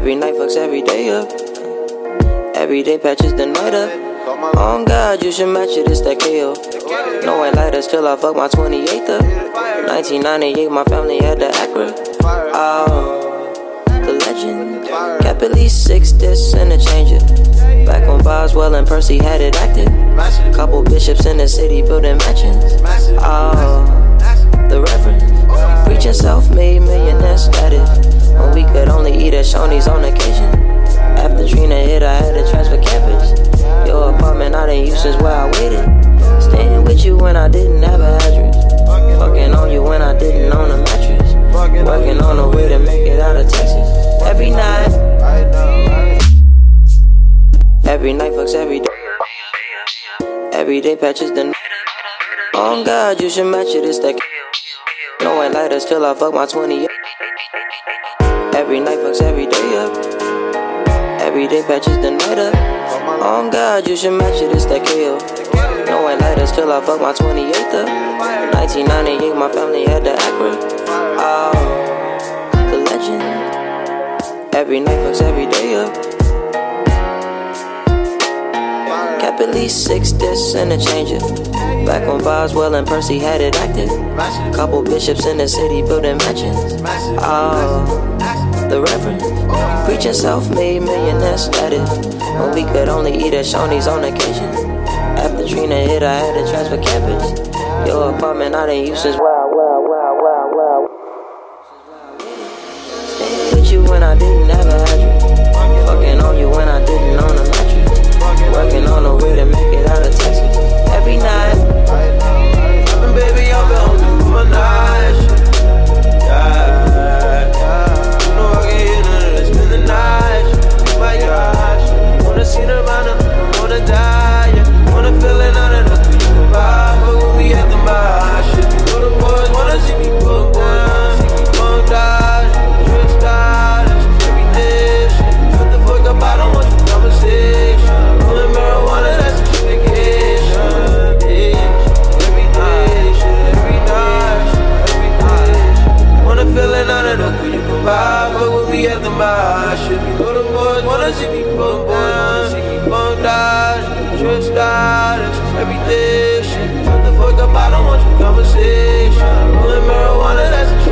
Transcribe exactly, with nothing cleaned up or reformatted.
Every night fucks every day up. Every day patches the night up. On God, you should match it, it's that K O. No white lighters till I fuck my twenty-eighth up. nineteen ninety-eight, my family had the Acura. Oh, the legend. Kept at least six discs and a changer. Back when Boswell and Percy had it active. Couple bishops in the city building mansions. Oh, the reverend. Preaching self-made millionaire status. When we could only eat at Shoney's on occasion. After Trina hit, I had to transfer campus. Your apartment I didn't use since where I waited. Staying with you when I didn't have an address. Fucking on you when I didn't own a mattress. Working on a way to make it out of Texas. Every night. Every night fucks every day. Every day patches the night. On God, you should match it, it's that K O. No white lighters till I fuck my twenty-eight. Every night fucks every day up. Every day patches the night up. On God, you should match it, it's that K O. No white lighters till I fuck my twenty-eighth up. nineteen ninety-eight, my family had the Acura. Oh, the legend. Every night fucks every day up. Kept at least six discs and a changer. Back when Boswell and Percy had it active. Couple bishops in the city building mansions. Oh, the reverend. Preaching self-made millionaire status. When we could only eat at Shoney's on occasion. After Trina hit, I had to transfer campus. Your apartment I didn't use since wow, wow, wow, wow, wow. Staying with you when I didn't have an address. Fucking on you when I didn't own a mattress. Working on a way to make it out of Texas. Every night. And baby, I've been hungry for my night. Yeah, you know I can hear none of this, spend the night. Oh my gosh, wanna see the runner, wanna die. Yeah. Wanna feel it out of the you can buy. But when we at the bar, shit, you know the boys wanna see me bump down. See me bump down, trip stylish, every day. Shut the fuck up, I don't want your conversation. Rolling marijuana, that's a vacation. Every day, shit, every night, every day. Wanna feel it out of the you can buy. But when we at the bar, shit, you know the boys wanna see me bump down. See me bump down. Trip stylish, every day shit. Shut the fuck up, I don't want your conversation. Rolling marijuana, that's a